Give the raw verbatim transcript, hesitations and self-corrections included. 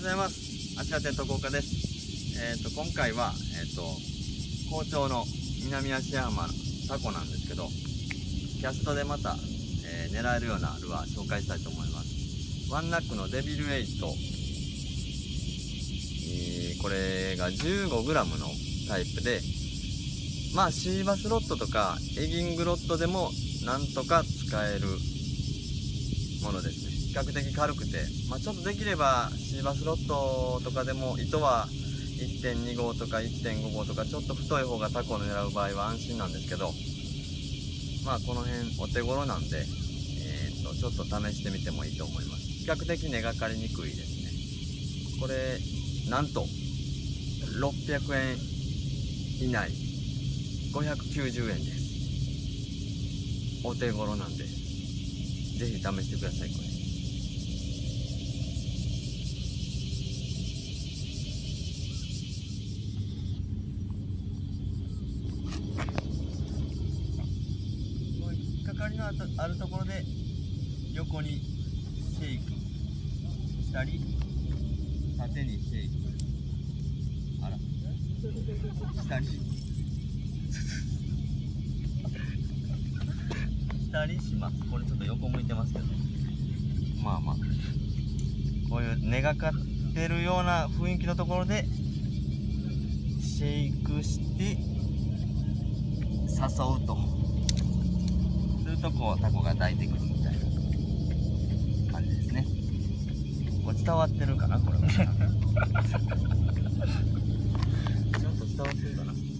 ございます。あちらテント工家です。えっ、と今回はえっ、と好調の南足山タコなんですけど、キャストでまた、えー、狙えるようなルアー紹介したいと思います。ワンナックのデビルエイト、えー、これが じゅうごグラム のタイプで、まあシーバスロッドとかエギングロッドでもなんとか使えるものですね。比較的軽くて、まあ、ちょっとできればシーバスロッドとかでも糸は いってんに 号とか いってんご 号とかちょっと太い方がタコを狙う場合は安心なんですけど、まあこの辺お手頃なんで、えー、とちょっと試してみてもいいと思います。比較的根がかりにくいですね。これなんとろっぴゃくえん以内、ごひゃくきゅうじゅうえんです。お手頃なんでぜひ試してください。これ引っかかりのあるところで横にシェイクしたり、縦にシェイクあらしたりしたりします。これちょっと横向いてますけど、まあまあこういう根がかってるような雰囲気のところでシェイクして誘うとすると、こうタコが抱いてくるみたいな感じですね。これ伝わってるかな、これはちょっと伝わってるかな。